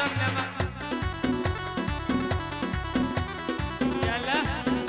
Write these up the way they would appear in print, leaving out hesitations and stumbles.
شبنمه يلا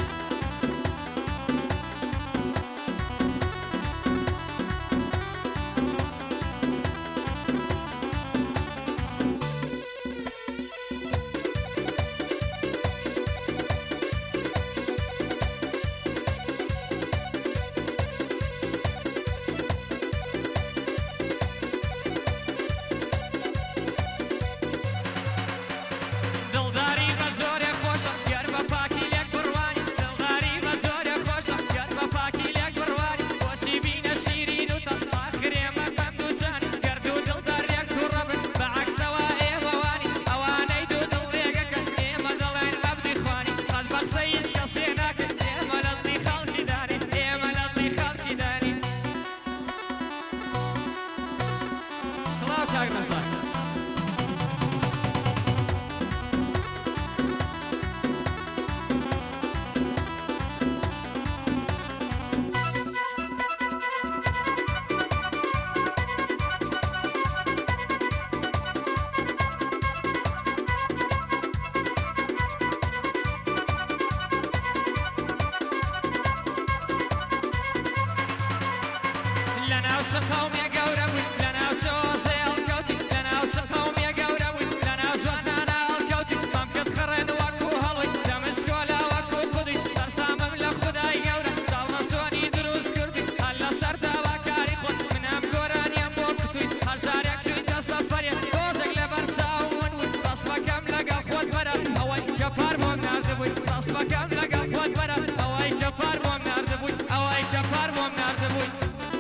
قوم يا قوربي لنا وسوسي الكوتي لنا وسقوم يا قوربي لنا وزوانا الكوتي ممكن خرن وكو هلوي دمسكولا وكو قدي سرسام ملا خداي قورا صالنا سوني دروس كردي هلا سرتا وكاري خود منام قوران يمو كتوي هل زاريك سوي تصفريا دوزك لبرسا ومنوي تصفى كم لقا خود برا اوي كفار بوم ناردبوي تصفى كم لقا خود برا اوي كفار بوم ناردبوي اوي كفار بوم ناردبوي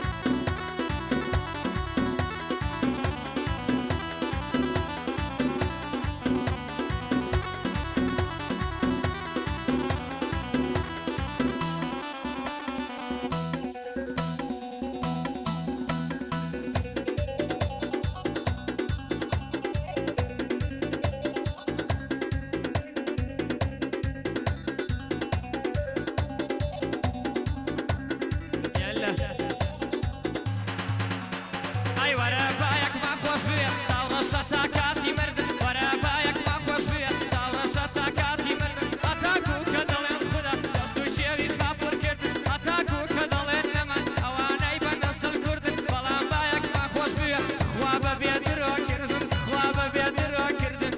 اي ورا بايك ما خوش بيه صار شتاكاتي مرد ورا بايك ما خوش بيه صار شتاكاتي مرد اتاكو كدلن خدا دستو شيري خافر كرد اتاكو كدلن نمن اواني بنسل كرد بلان بايك ما خوش بيه خواب بيدرو كردن خواب بيدرو كردن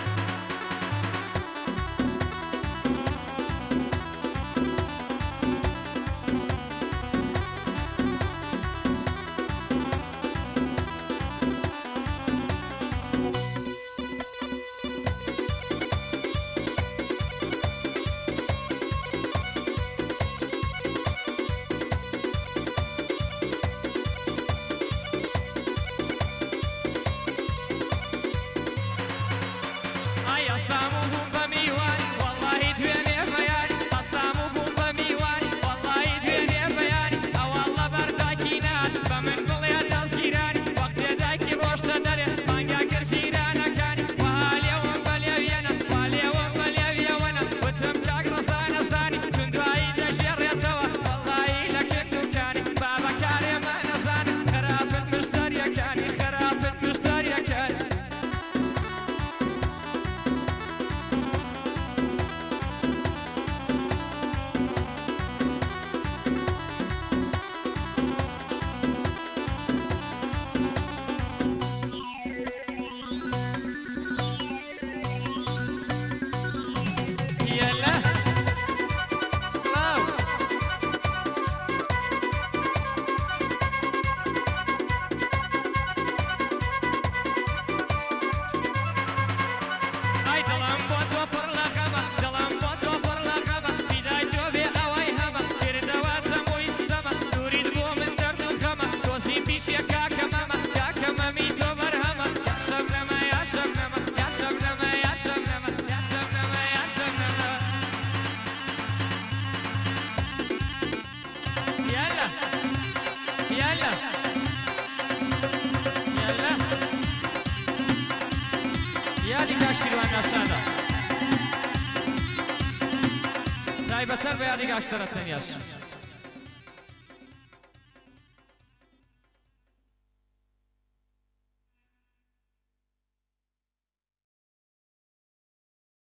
أصلامهم بميواني والله دويني بياني أصلامهم بميواني والله دويني بياني أو الله برداكينان بمن بليا تزكيراني وقت دايكي روش تدري بانجا كرسيرانا كاني وهاليوم بليوينا واليوم بليوينا وتم كاك رسانا ثاني سندواي دشير يتوا والله لكن دوكاني بابا كاري ما نزاني خراب المشتري كاني خراب المشتري كاني تایبەتەر بە یادی ئاکسەرەتەنیاش